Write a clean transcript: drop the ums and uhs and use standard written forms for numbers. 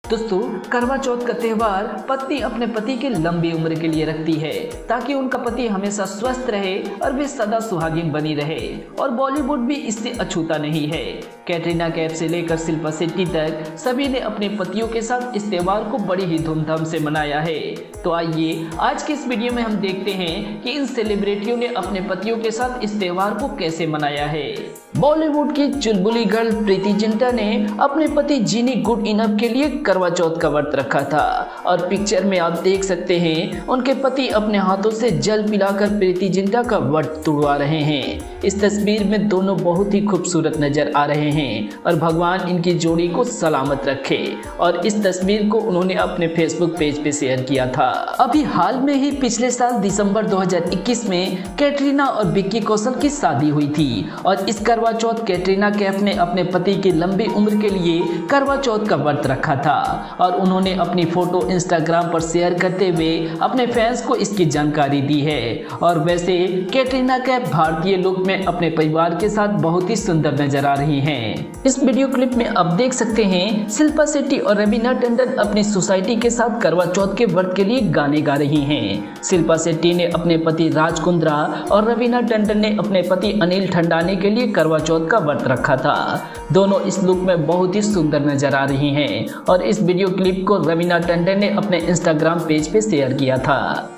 दोस्तों, करवा चौथ का त्योहार पत्नी अपने पति की लंबी उम्र के लिए रखती है ताकि उनका पति हमेशा स्वस्थ रहे और वे सदा सुहागिन बनी रहे। और बॉलीवुड भी इससे अछूता नहीं है। कैटरीना कैफ से लेकर शिल्पा शेट्टी तक सभी ने अपने पतियों के साथ इस त्योहार को बड़ी ही धूमधाम से मनाया है। तो आइए आज के इस वीडियो में हम देखते हैं कि इन सेलिब्रिटियों ने अपने पतियों के साथ इस त्योहार को कैसे मनाया है। बॉलीवुड की चुलबुली गर्ल प्रीति जिंटा ने अपने पति जिनी गुड इनफ के लिए करवा चौथ का व्रत रखा था और पिक्चर में आप देख सकते हैं उनके पति अपने हाथों से जल पिलाकर प्रीति जिंटा का व्रत तोड़वा रहे हैं। इस तस्वीर में दोनों बहुत ही खूबसूरत नजर आ रहे हैं और भगवान इनकी जोड़ी को सलामत रखे। और इस तस्वीर को उन्होंने अपने फेसबुक पेज पे शेयर किया था। अभी हाल में ही पिछले साल दिसंबर 2021 में कैटरीना और विक्की कौशल की शादी हुई थी और इस करवा चौथ कैटरीना कैफ ने अपने पति की लंबी उम्र के लिए करवा चौथ का व्रत रखा था और उन्होंने अपनी फोटो इंस्टाग्राम पर शेयर करते हुए अपने फैंस को इसकी जानकारी दी है। और वैसे कैटरीना कैफ भारतीय लुक में अपने परिवार के साथ बहुत ही सुंदर नजर आ रही हैं। इस वीडियो क्लिप में आप देख सकते हैं शिल्पा शेट्टी और रवीना टंडन अपनी सोसाइटी के साथ करवा चौथ के व्रत के लिए गाने गा रही हैं। शिल्पा शेट्टी ने अपने पति राज कुंद्रा और रवीना टंडन ने अपने पति अनिल ठंडाने के लिए करवा चौथ का व्रत रखा था। दोनों इस लुक में बहुत ही सुंदर नजर आ रही हैं और इस वीडियो क्लिप को रवीना टंडन ने अपने इंस्टाग्राम पेज पे शेयर किया था।